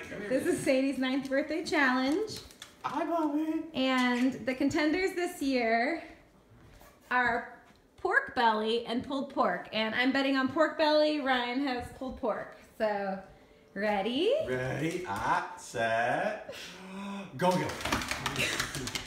This is Sadie's 9th birthday challenge. Hi, Mommy. And the contenders this year are pork belly and pulled pork. And I'm betting on pork belly. Ryan has pulled pork. So, ready? Ready, set, go.